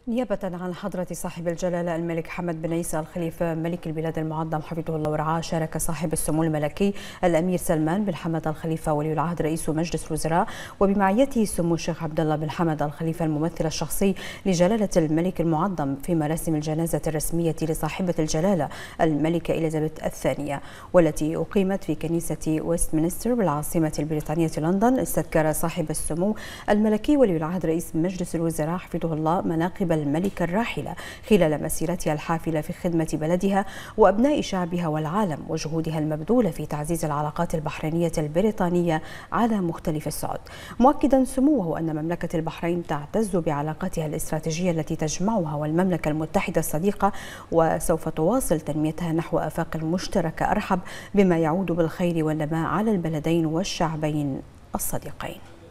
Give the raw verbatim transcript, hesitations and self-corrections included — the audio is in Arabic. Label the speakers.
Speaker 1: نيابة عن حضرة صاحب الجلالة الملك حمد بن عيسى الخليفة ملك البلاد المعظم حفظه الله ورعاه، شارك صاحب السمو الملكي الأمير سلمان بن حمد الخليفة ولي العهد رئيس مجلس الوزراء وبمعيته سمو الشيخ عبد الله بن حمد الخليفة الممثل الشخصي لجلالة الملك المعظم في مراسم الجنازة الرسمية لصاحبة الجلالة الملكة إليزابيث الثانية، والتي أقيمت في كنيسة ويستمنستر بالعاصمة البريطانية لندن. استذكر صاحب السمو الملكي ولي العهد رئيس مجلس الوزراء حفظه الله مناقب الملكة الراحلة خلال مسيرتها الحافلة في خدمة بلدها وأبناء شعبها والعالم، وجهودها المبذولة في تعزيز العلاقات البحرينية البريطانية على مختلف الصعد، مؤكدا سموه أن مملكة البحرين تعتز بعلاقاتها الاستراتيجية التي تجمعها والمملكة المتحدة الصديقة، وسوف تواصل تنميتها نحو آفاق مشتركة أرحب بما يعود بالخير والنماء على البلدين والشعبين الصديقين.